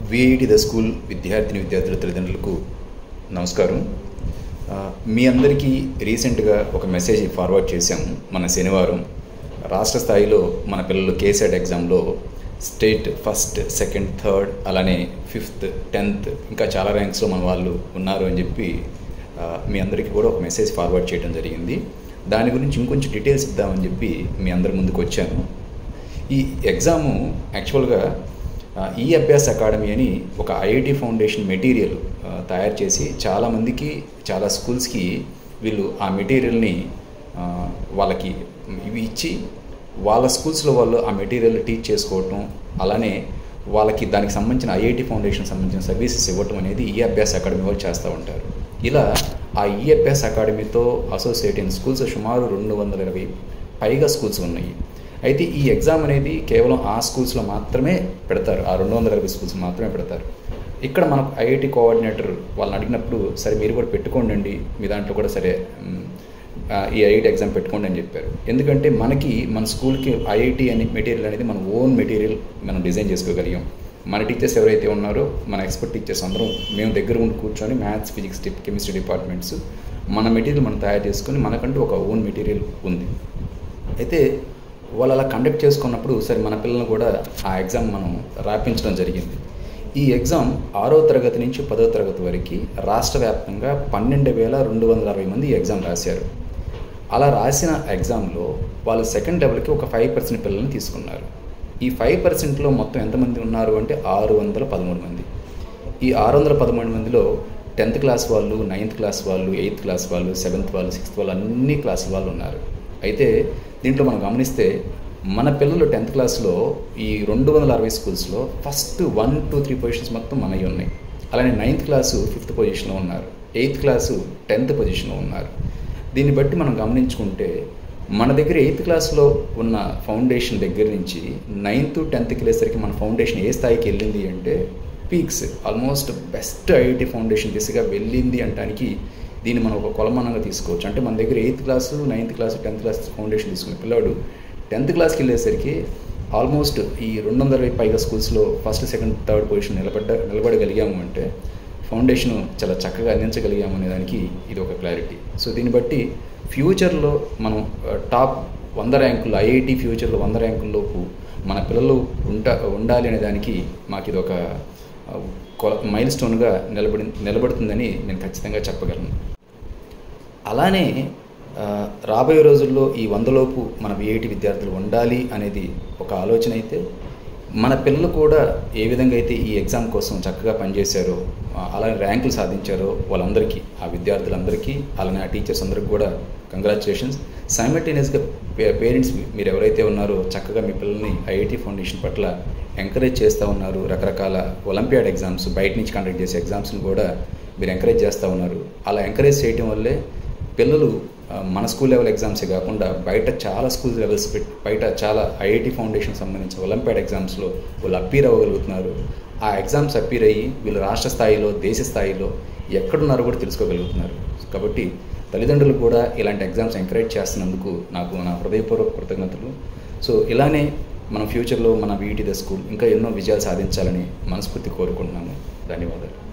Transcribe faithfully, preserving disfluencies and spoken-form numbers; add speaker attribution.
Speaker 1: VIT the school విద్యార్థిని విద్యార్థుల తల్లిదండ్రులకు నమస్కారం. మీ అందరికీ రీసెంట్గా ఒక మెసేజ్ ఫార్వర్డ్ చేశాము. మన శనివారం రాష్ట్ర స్థాయిలో మన పిల్లలు కేసెట్ ఎగ్జామ్లో స్టేట్ ఫస్ట్, సెకండ్, థర్డ్, అలానే ఫిఫ్త్, టెన్త్ ఇంకా చాలా ర్యాంక్స్లో మన వాళ్ళు ఉన్నారు అని చెప్పి మీ అందరికీ కూడా ఒక మెసేజ్ ఫార్వర్డ్ చేయడం జరిగింది. దాని గురించి ఇంకొంచెం డీటెయిల్స్ ఇద్దామని చెప్పి మీ అందరి ముందుకు వచ్చాను. ఈ ఎగ్జాము యాక్చువల్గా ఈ అభ్యాస్ అకాడమీ అని ఒక ఐఐటి ఫౌండేషన్ మెటీరియల్ తయారు చేసి చాలామందికి, చాలా స్కూల్స్కి వీళ్ళు ఆ మెటీరియల్ని వాళ్ళకి ఇవి ఇచ్చి వాళ్ళ స్కూల్స్లో వాళ్ళు ఆ మెటీరియల్ టీచ్ చేసుకోవటం, అలానే వాళ్ళకి దానికి సంబంధించిన ఐఐటి ఫౌండేషన్ సంబంధించిన సర్వీసెస్ ఇవ్వటం అనేది ఈ అభ్యాస్ అకాడమీ వాళ్ళు చేస్తూ ఉంటారు. ఇలా ఆ ఈ అభ్యాస్ అకాడమీతో అసోసియేట్ అయిన స్కూల్స్ సుమారు రెండు వందల ఇరవై పైగా స్కూల్స్ ఉన్నాయి. అయితే ఈ ఎగ్జామ్ అనేది కేవలం ఆ స్కూల్స్లో మాత్రమే పెడతారు, ఆ రెండు వందల ఇరవై స్కూల్స్ మాత్రమే పెడతారు. ఇక్కడ మనకు ఐఐటి కోఆర్డినేటర్ వాళ్ళని అడిగినప్పుడు సరే మీరు కూడా పెట్టుకోండి, మీ దాంట్లో కూడా సరే ఈ ఐఐటి ఎగ్జామ్ పెట్టుకోండి అని చెప్పారు. ఎందుకంటే మనకి మన స్కూల్కి ఐఐటి అనే మెటీరియల్ అనేది మన ఓన్ మెటీరియల్ మనం డిజైన్ చేసుకోగలిగాం. మన టీచర్స్ ఎవరైతే ఉన్నారో, మన ఎక్స్పర్ట్ టీచర్స్ అందరం మేము దగ్గర ఉండి కూర్చొని మ్యాథ్స్, ఫిజిక్స్, కెమిస్ట్రీ డిపార్ట్మెంట్స్ మన మెటీరియల్ మనం తయారు చేసుకొని మనకంటూ ఒక ఓన్ మెటీరియల్ ఉంది. అయితే వాళ్ళు అలా కండక్ట్ చేసుకున్నప్పుడు సరే మన పిల్లలను కూడా ఆ ఎగ్జామ్ మనం రాపించడం జరిగింది. ఈ ఎగ్జామ్ ఆరో తరగతి నుంచి పదో తరగతి వరకు రాష్ట్ర వ్యాప్తంగా పన్నెండు వేల రెండు వందల అరవై మంది ఈ ఎగ్జామ్ రాశారు. అలా రాసిన ఎగ్జామ్లో వాళ్ళు సెకండ్ లెవెల్కి ఒక ఫైవ్ పర్సెంట్ పిల్లల్ని తీసుకున్నారు. ఈ ఫైవ్ పర్సెంట్లో మొత్తం ఎంతమంది ఉన్నారు అంటే ఆరు వందల పదమూడు మంది. ఈ ఆరు వందల పదమూడు మందిలో టెన్త్ క్లాస్ వాళ్ళు, నైన్త్ క్లాస్ వాళ్ళు, ఎయిత్ క్లాస్ వాళ్ళు, సెవెంత్ వాళ్ళు, సిక్స్త్ వాళ్ళు, అన్ని క్లాస్ వాళ్ళు ఉన్నారు. అయితే దీంట్లో మనం గమనిస్తే మన పిల్లలు టెన్త్ క్లాస్లో ఈ రెండు వందల అరవై స్కూల్స్లో first one two three positions మొత్తం మనవి ఉన్నాయి. అలానే నైన్త్ క్లాసు ఫిఫ్త్ పొజిషన్లో ఉన్నారు, ఎయిత్ క్లాసు టెన్త్ పొజిషన్లో ఉన్నారు. దీన్ని బట్టి మనం గమనించుకుంటే మన దగ్గర ఎయిత్ క్లాస్లో ఉన్న ఫౌండేషన్ దగ్గర నుంచి నైన్త్ టెన్త్కి వెళ్ళేసరికి మన ఫౌండేషన్ ఏ స్థాయికి వెళ్ళింది అంటే peaks, almost best IIT foundation దిశగా వెళ్ళింది అనడానికి దీన్ని మనం ఒక కొలమానంగా తీసుకోవచ్చు. అంటే మన దగ్గర eighth class, ninth class, tenth class foundation తీసుకున్న పిల్లాడు టెన్త్ క్లాస్కి వెళ్ళేసరికి ఆల్మోస్ట్ ఈ రెండు వందల పైగా స్కూల్స్లో ఫస్ట్, సెకండ్, థర్డ్ పొజిషన్ నిలబడ్డ నిలబడగలిగాము అంటే ఫౌండేషన్ చాలా చక్కగా అందించగలిగాము అనే దానికి ఇది ఒక క్లారిటీ. సో దీన్ని బట్టి ఫ్యూచర్లో మనం టాప్ వంద ర్యాంకులు, ఐఐటి ఫ్యూచర్లో వంద ర్యాంకుల్లోపు మన పిల్లలు ఉంటా ఉండాలి అనే దానికి మాకు ఇది ఒక మైల్ స్టోన్గా నిలబడి నిలబడుతుందని నేను ఖచ్చితంగా చెప్పగలను. అలానే రాబోయే రోజుల్లో ఈ వందలోపు మన విఐటి విద్యార్థులు ఉండాలి అనేది ఒక ఆలోచన అయితే, మన పిల్లలు కూడా ఏ విధంగా అయితే ఈ ఎగ్జామ్ కోసం చక్కగా పనిచేశారో, అలానే ర్యాంకులు సాధించారో వాళ్ళందరికీ, ఆ విద్యార్థులందరికీ, అలానే ఆ టీచర్స్ అందరికీ కూడా కంగ్రాచులేషన్స్. సైమల్టేనియస్గా పేరెంట్స్ మీరు ఎవరైతే ఉన్నారో చక్కగా మీ పిల్లల్ని ఐఐటి ఫౌండేషన్ పట్ల ఎంకరేజ్ చేస్తూ ఉన్నారు. రకరకాల ఒలింపియాడ్ ఎగ్జామ్స్, బయట నుంచి కండక్ట్ చేసే ఎగ్జామ్స్ని కూడా మీరు ఎంకరేజ్ చేస్తూ ఉన్నారు. అలా ఎంకరేజ్ చేయటం వల్లే పిల్లలు మన స్కూల్ లెవెల్ ఎగ్జామ్సే కాకుండా బయట చాలా స్కూల్ లెవెల్స్ పెట్టి బయట చాలా ఐఐటి ఫౌండేషన్ సంబంధించిన ఒలింపియాడ్ ఎగ్జామ్స్లో వాళ్ళు అప్పీర్ అవ్వగలుగుతున్నారు. ఆ ఎగ్జామ్స్ అప్పీర్ అయ్యి వీళ్ళు రాష్ట్ర స్థాయిలో, దేశ స్థాయిలో ఎక్కడున్నారో కూడా తెలుసుకోగలుగుతున్నారు. కాబట్టి తల్లిదండ్రులు కూడా ఇలాంటి ఎగ్జామ్స్ ఎంకరేజ్ చేస్తున్నందుకు నాకు నా హృదయపూర్వక కృతజ్ఞతలు. సో ఇలానే మనం ఫ్యూచర్లో మన విఐటి ద స్కూల్ ఇంకా ఎన్నో విజయాలు సాధించాలని మనస్ఫూర్తి కోరుకుంటున్నాను. ధన్యవాదాలు.